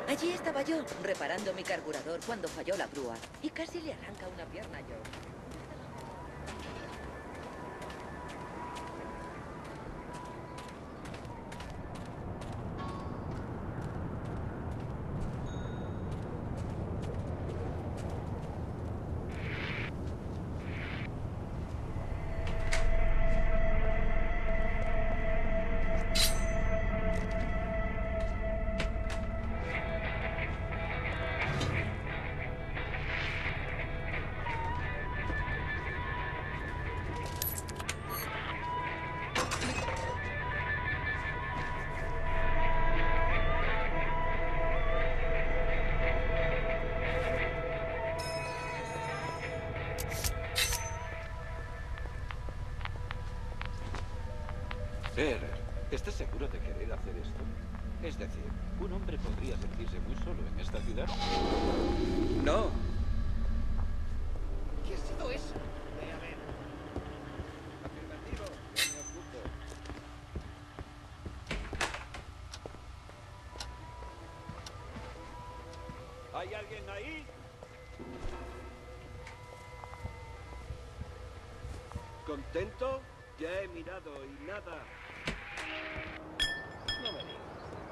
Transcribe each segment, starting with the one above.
Allí estaba yo, reparando mi carburador cuando falló la grúa. Y casi le arranca una pierna a Joe. ¿Estás seguro de querer hacer esto? Es decir, un hombre podría sentirse muy solo en esta ciudad. No. ¿Qué ha sido eso? Ve a ver. Afirmativo. No me ocupo. ¿Hay alguien ahí? ¿Contento? Ya he mirado y nada. No me digas.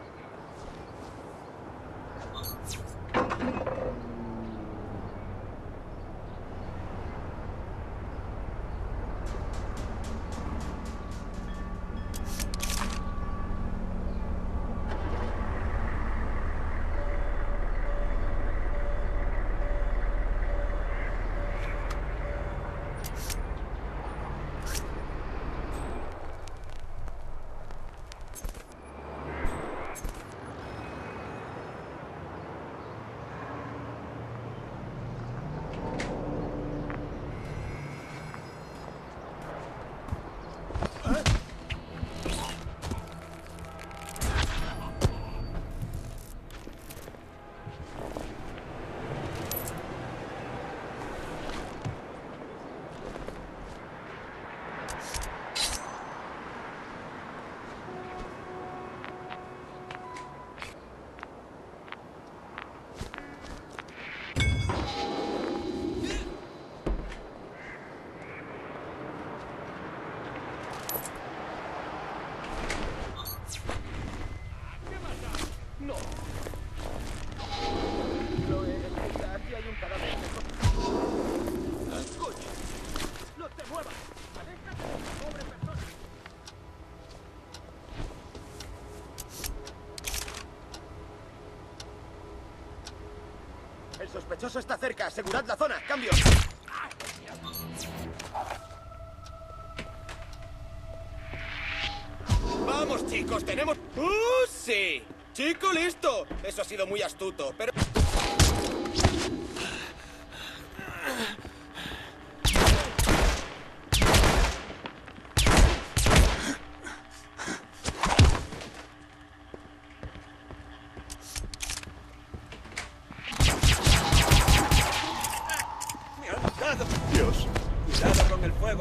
El sospechoso está cerca. Asegurad la zona. ¡Cambio! ¡Vamos, chicos! ¡Tenemos... sí! ¡Chico listo! Eso ha sido muy astuto, pero... Dios. Cuidado con el fuego.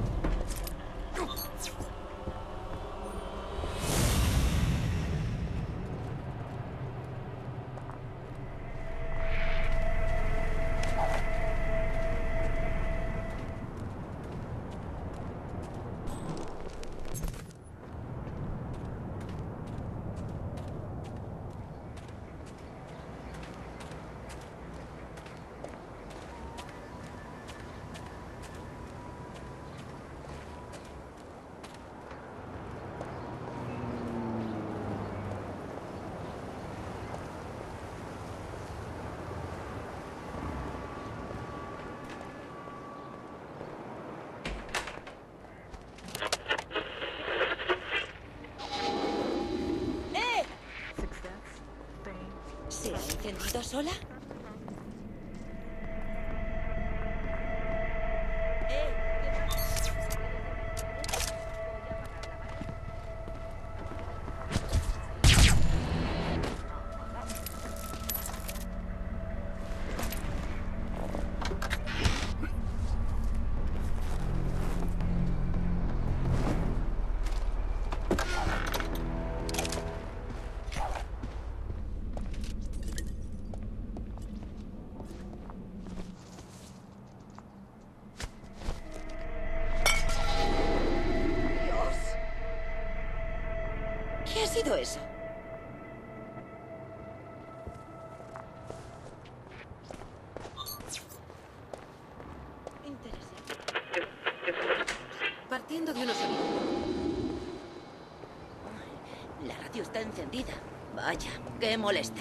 ¿Se ha encendido sola? hizo eso? Interesante. Partiendo de unos sonidos. Ay, la radio está encendida. Vaya, qué molesta.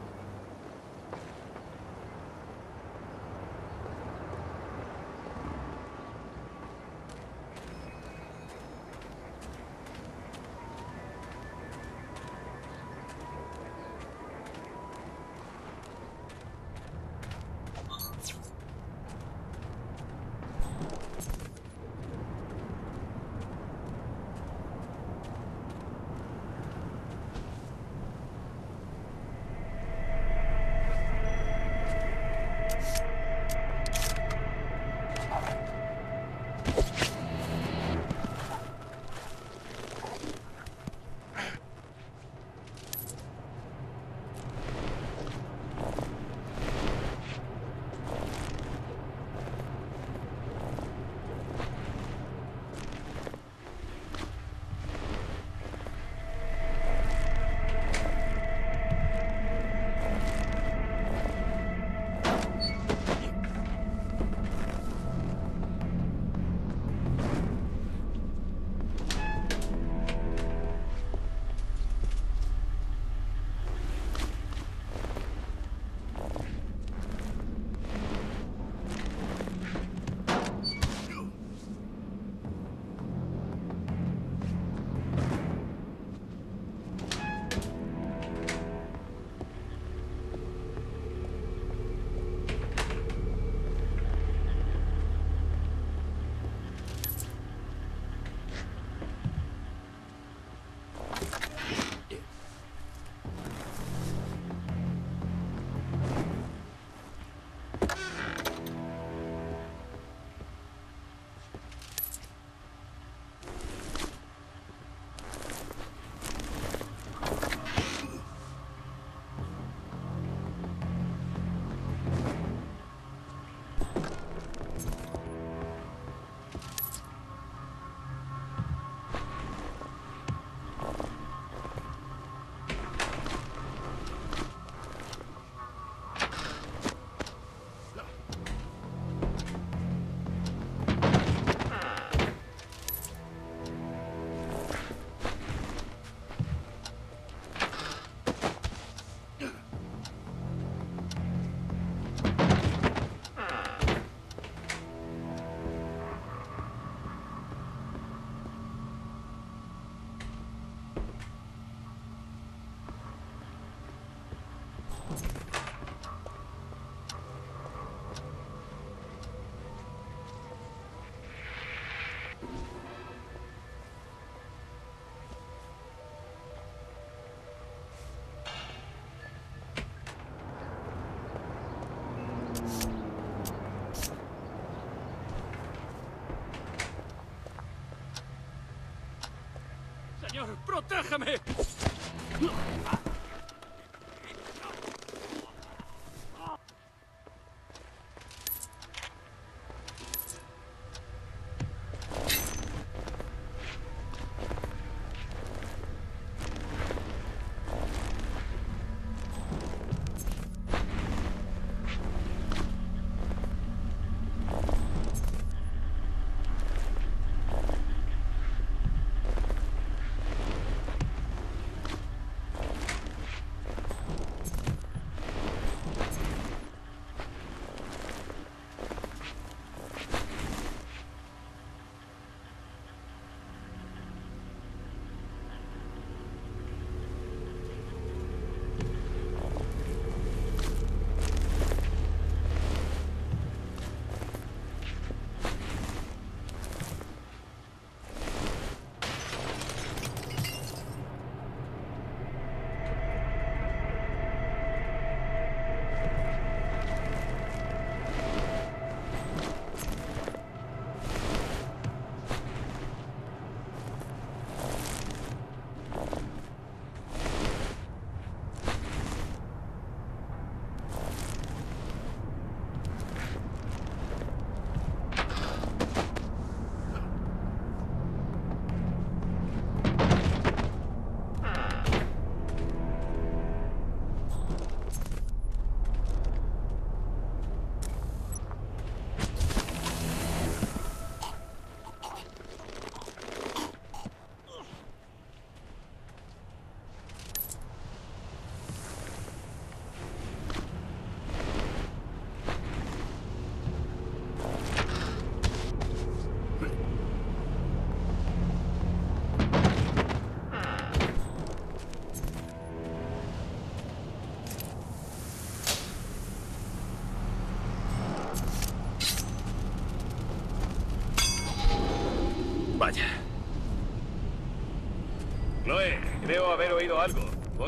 ¡Señor, protégeme!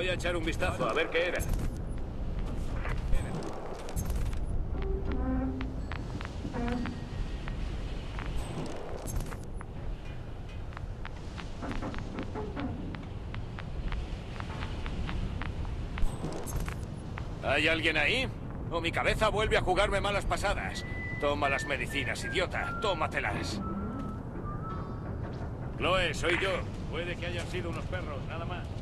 Voy a echar un vistazo a ver qué era. ¿Hay alguien ahí? O mi cabeza vuelve a jugarme malas pasadas. Toma las medicinas, idiota. Tómatelas. Chloe, soy yo. Puede que hayan sido unos perros, nada más.